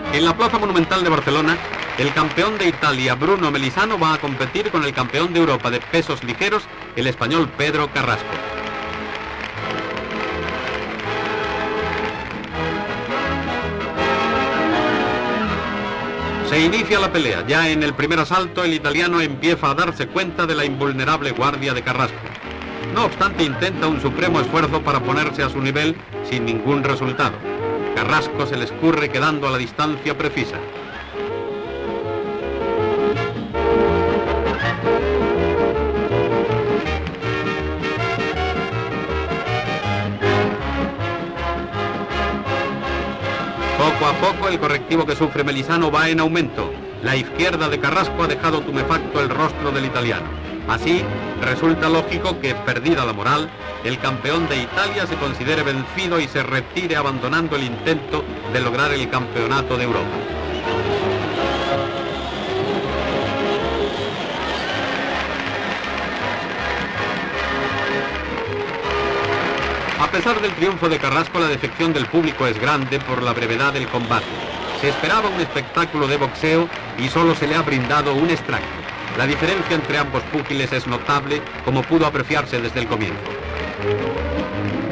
En la Plaza Monumental de Barcelona, el campeón de Italia, Bruno Melisano, va a competir con el campeón de Europa de pesos ligeros, el español Pedro Carrasco. Se inicia la pelea. Ya en el primer asalto, el italiano empieza a darse cuenta de la invulnerable guardia de Carrasco. No obstante, intenta un supremo esfuerzo para ponerse a su nivel sin ningún resultado. Carrasco se le escurre quedando a la distancia precisa. Poco a poco el correctivo que sufre Melisano va en aumento. La izquierda de Carrasco ha dejado tumefacto el rostro del italiano. Así, resulta lógico que, perdida la moral, el campeón de Italia se considere vencido y se retire abandonando el intento de lograr el campeonato de Europa. A pesar del triunfo de Carrasco, la defección del público es grande por la brevedad del combate. Se esperaba un espectáculo de boxeo y solo se le ha brindado un extracto. La diferencia entre ambos púgiles es notable, como pudo apreciarse desde el comienzo.